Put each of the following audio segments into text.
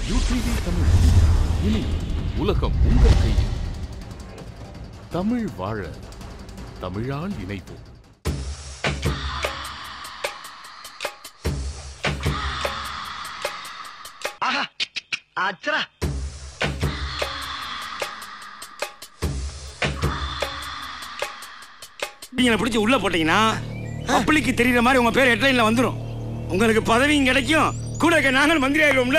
UDV Tamil, இனி உலகம் உங்கள் கையில். தமிழ் வாழ, தமிழால் இணைவோம். பிடிச்சி உள்ள போட்டீங்கன்னா பப்ளிக்கு தெரியற மாதிரி உங்க பேர் ஹெட்லைன்ல வந்துரும். உங்களுக்கு பதவியும் கிடைக்கும், கூட நாங்கள் மந்திரி ஆயிடுவோம்ல.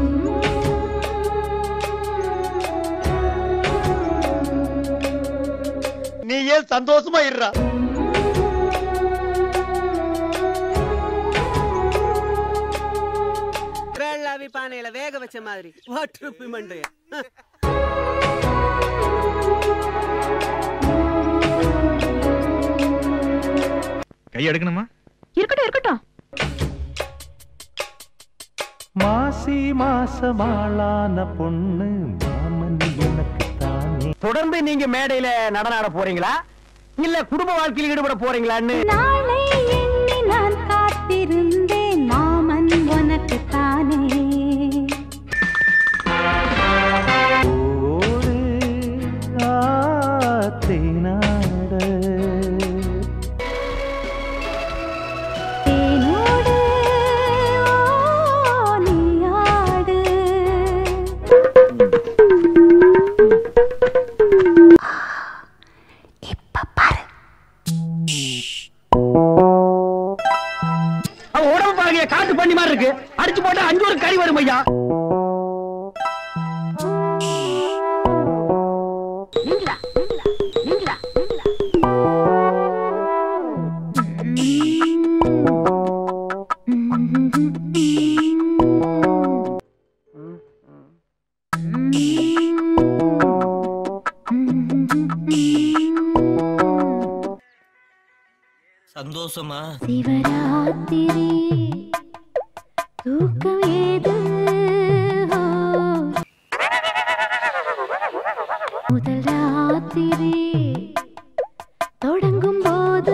நீ ஏன் சந்தோஷமா இருறா? வேளாவி பானையில வேக வச்ச மாதிரி வாட்டர் பிமண்டே. கை எடுக்கணுமா? இருக்கட்டும் இருக்கட்டும். மாசி மாசமாளான பொண்ணு மாமன் எனக்கு தானே. தொடர்ந்து நீங்க மேடையில நடனம் ஆட போறீங்களா இல்ல குடும்ப வாழ்க்கையில் ஈடுபட போறீங்களான்னு? நாளை எண்ணி நான் காத்திருந்தேன் மாமன் உனக்கு தானே. ஓடு ஆத்தினாட தேனோடு நீயாடு. இப்ப பாரு. உடம்பு பாருங்க, காட்டு பண்ணி மாதிரி இருக்கு. அடிச்சு போட்டா 5 ஒரு கறி வரும் ஐயா. நீங்களா நீங்களா நீங்களா. சந்தோஷமா சிவராத்திரி தூக்கம் ஏது? முதல் ராத்திரி தொடங்கும் போது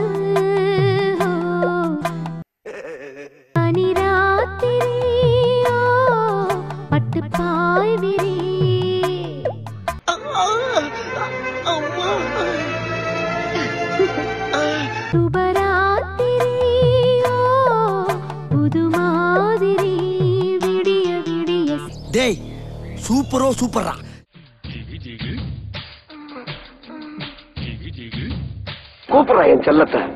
பனி ராத்திரி பட்டு பாய் விரி. சுபராத்திரியோ புது மாதிரி விடிய விடிய. டேய் சூப்பரோ சூப்பரா. கூப்பிடுறா என் செல்லத்தை.